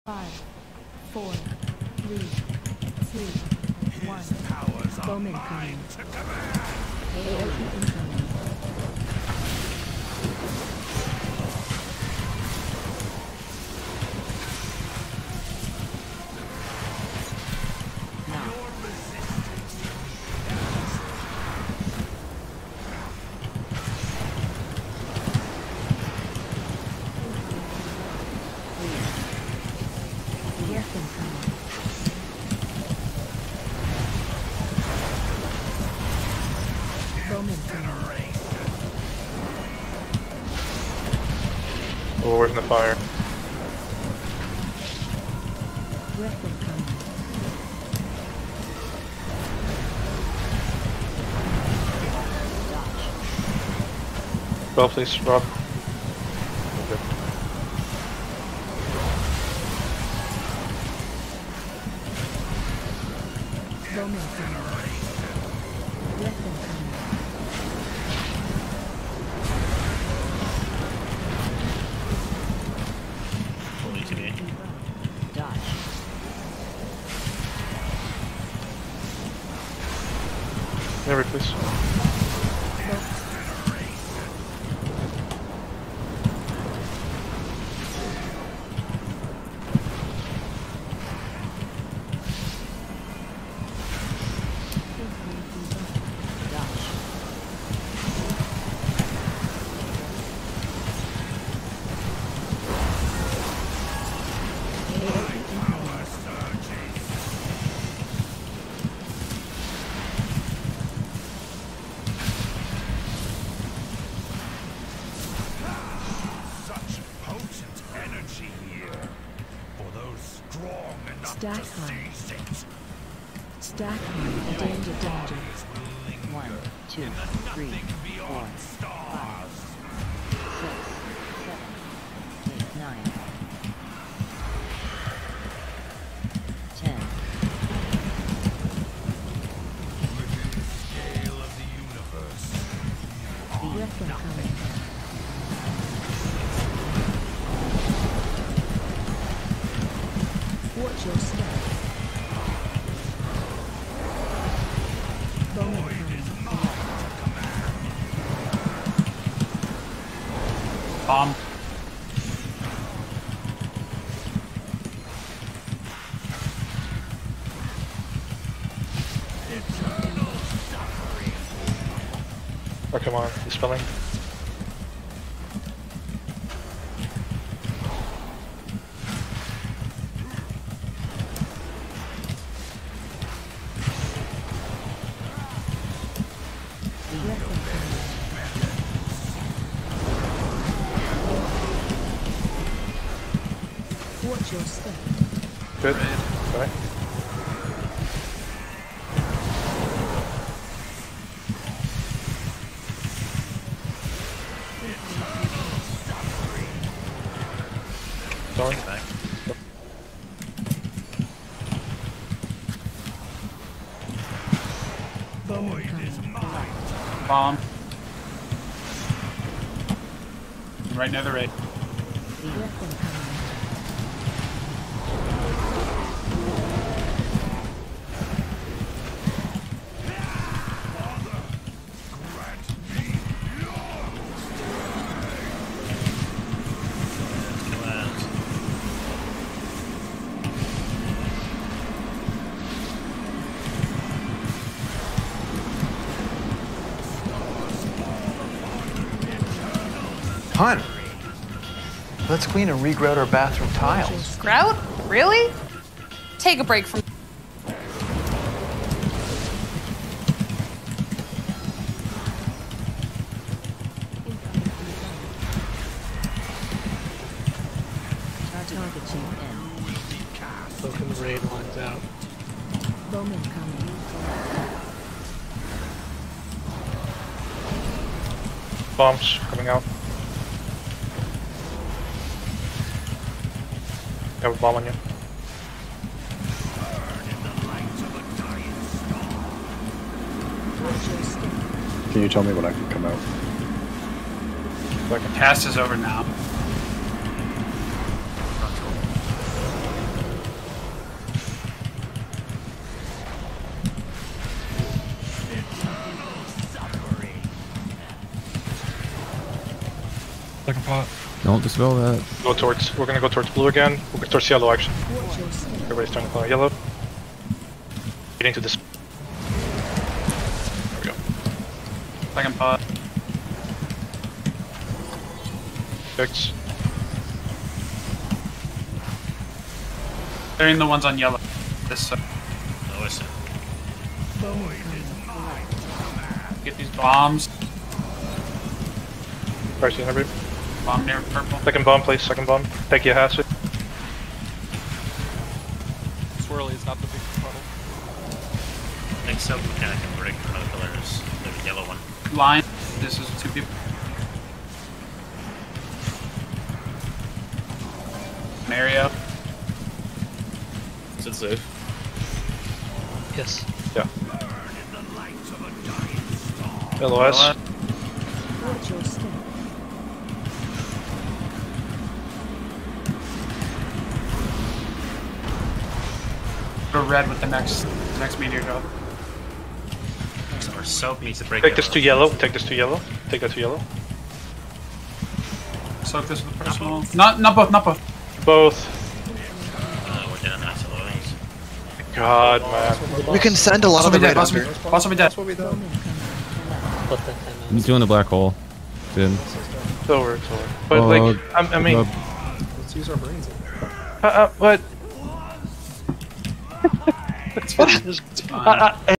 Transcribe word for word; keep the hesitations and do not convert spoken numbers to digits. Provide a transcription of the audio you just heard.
Five, four, three, two, one. Bowman coming. A O E incoming. Oh, where's the fire? Well, please, Rob. Okay. Never, please. Stack high. Stack high. Danger, danger. One, two, three, four, five, six, seven, eight, nine, ten. Scale of the universe. Weapon coming. Watch your step. Bomb. Oh, come on, he's spelling. Watch your step. Good. Right. Sorry. Bowman coming. Bomb. Right near the raid. Weapon coming. Hun, let's clean and regrout our bathroom tiles. Grout? Really? Take a break from. Target chief in. Look in the raid lines out. Bowman coming. Bombs coming out. I have a bomb on you. Can you tell me when I can come out? Cast is over now. Second pot. Don't dispel that. Go towards. We're gonna go towards blue again. We'll go towards yellow actually. Watch your step. Everybody's turning to yellow. Getting to this. There we go. Second pot. Six. They're in the ones on yellow. This side. Oh, I see. Bowman coming. Get these bombs. Pricing every. Bomb near purple. Second bomb, please. Second bomb. Take your hatchet. Swirly is not the big puddle. I think Silk Mechanic can break one of the pillars. The yellow one. Line. This is two people. An area. Is it safe? Yes. Yeah. Yellow S. Watch your step. Go red with the next next meteor drop. Or Soap needs to break Take this yellow. to yellow. Take this to yellow. Take that to yellow. Soak this with the personal. Not not both. Not both. Both. Uh, we're down that Lowe's. God, man. We can send a lot Boss of will the be dead. red Boss will under. be- boss will be dead. Bowman coming. He's doing the black hole. Good. It's over. It's over. But Uh, like, I, I mean, uh, Let's use our brains. uh, uh, but. It's fine. I, I,